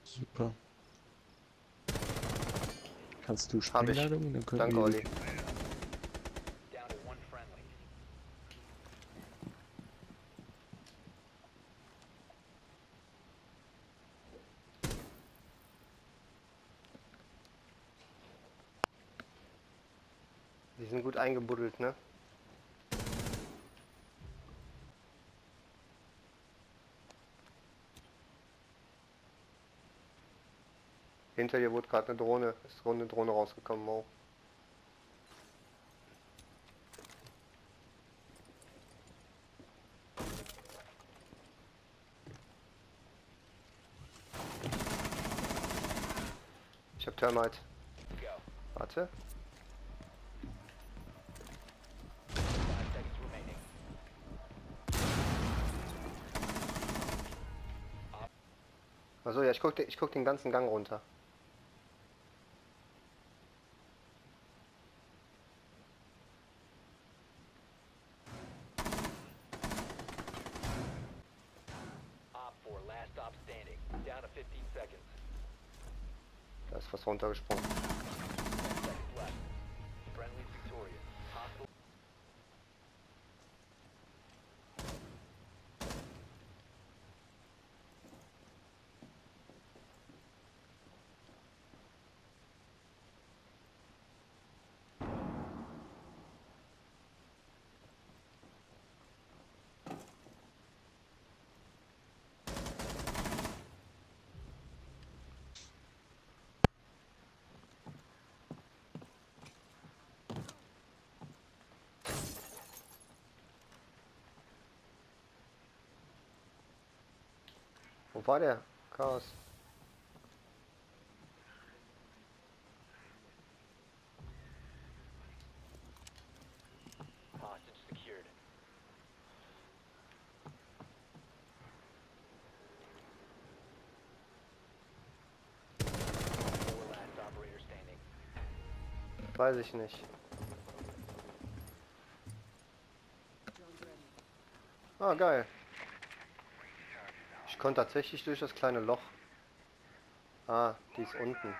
Super. Kannst du Hab ich. Sprengladungen? Dann können Danke, wir Olli. Down to one friendly. Die sind gut eingebuddelt, ne? Hinter dir wurde gerade eine Drohne, ist eine Drohne rausgekommen, Mo. Ich hab Thermite. Go. Warte. 5 seconds remaining. Achso, ja, ich guck den ganzen Gang runter. Op 4, last stop standing. Down to 15 seconds. Da ist was runtergesprungen. 10 seconds left. Friendly victorious. Hostile. Wo war der? Chaos. Hostage secured. Four last operator standing. Weiß ich nicht. Ah, geil. Ich konnte tatsächlich durch das kleine Loch. Ah, die ist unten.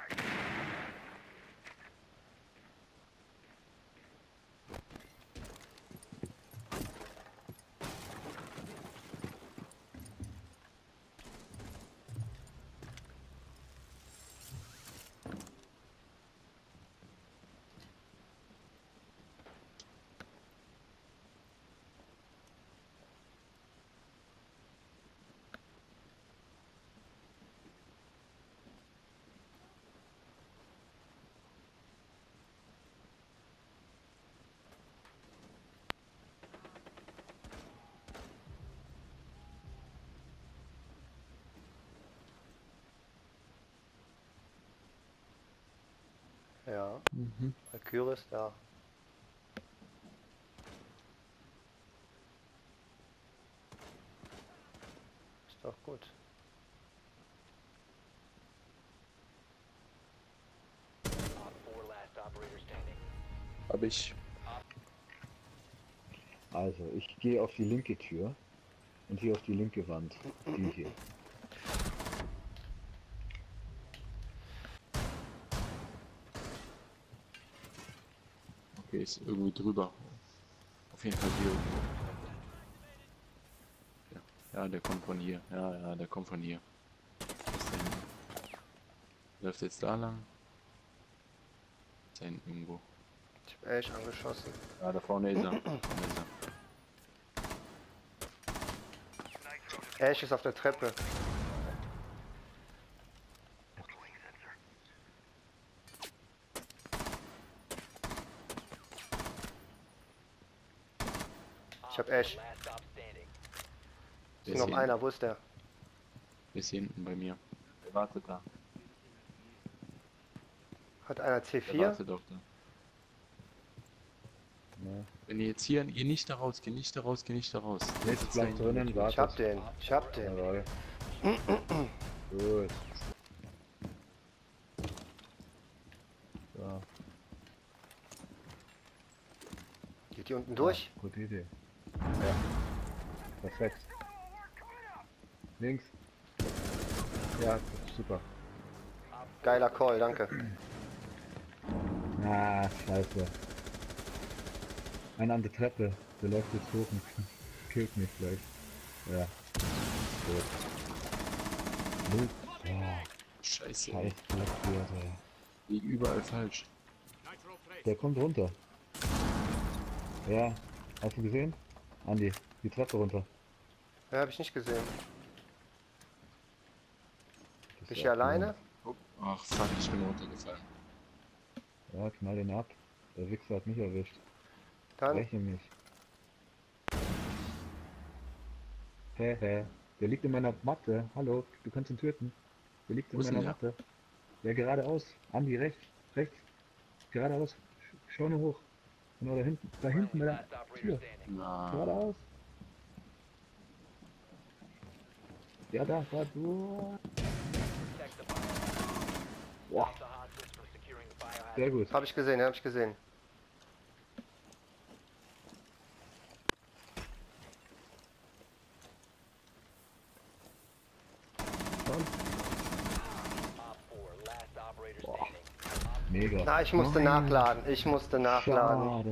Ja, Mhm. Valkyrie ist da. Ist doch gut. Op 4 last operator standing. Hab ich. Also, ich gehe auf die linke Tür und hier auf die linke Wand. Die hier. Okay, ist irgendwie drüber. Auf jeden Fall hier irgendwo. Ja, ja, der kommt von hier. Ja, ja, der kommt von hier. Ist da hinten. Läuft jetzt da lang. Ist da hinten irgendwo. Ich hab Ash angeschossen. Ja, da vorne ist er. Da vorne ist er. Ash ist auf der Treppe. Ich hab Ash. Last stop standing. Ist noch einer, wo ist der? Ist hier hinten bei mir. Der wartet da. Hat einer Der C4? wartet auf da. Ne? Wenn ihr jetzt hier, geh nicht da raus, geh nicht da raus, geh nicht da raus. Der Jetzt sitzt da bleibt hinten. drinnen, Ich wartet. hab den, ich hab den. Jawohl. Gut. So, Geht die unten durch? gute Idee. Ja. Perfekt. Links. Ja, super. Geiler Call, danke. Ah, scheiße. Einer an der Treppe. Der läuft jetzt hoch und killt mich gleich. Ja. Gut. Null. Ja, Scheiße, scheiß Blackbeard, ey. liegt überall falsch. Der kommt runter. Ja. Hast du gesehen? Andi, die Treppe runter. Ja, habe ich nicht gesehen. Das Bist ist du ja alleine? Oh, ach fuck, ich bin runtergefallen. Ja, knall den ab. Der Wichser hat mich erwischt. Dann, Räche mich. Hä. Der liegt in meiner Matte. Hallo, du kannst ihn töten. Der liegt in Wo ist meiner denn der? Matte. Ja, geradeaus. Andi, rechts. Geradeaus. Schau nur hoch. Genau da hinten. Da hinten Friendly bei last der operator Tür. standing. Na, Geradeaus. Ja, da, du. Protect the biohazard. Boah, Stop the hostiles from securing the biohazard. sehr gut. habe ich gesehen, habe ich gesehen. Schon. Op 4, last operator Boah. standing. Mega. Na, ich musste Nein. nachladen. Ich musste nachladen. Schade.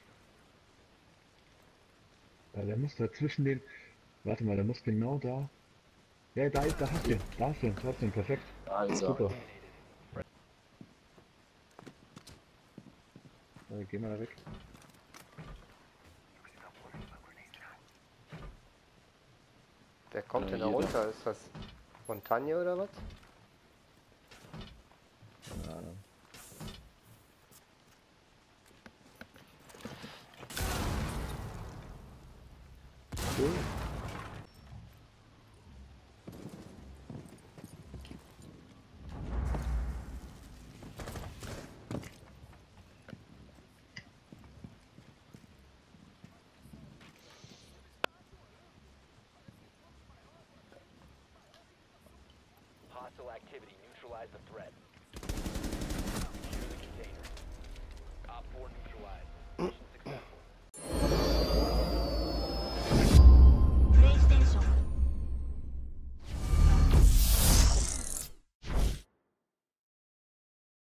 Ja, der muss da zwischen den. Warte mal, der muss genau da. Ja, da hast du ihn. Da hast du ihn. Trotzdem, perfekt. da ist er. Super. Geh mal da weg. Wer kommt Ja, denn da jeder. runter? Ist das Montagne oder was? Ja. Cool. Hostile activity. Neutralize the threat.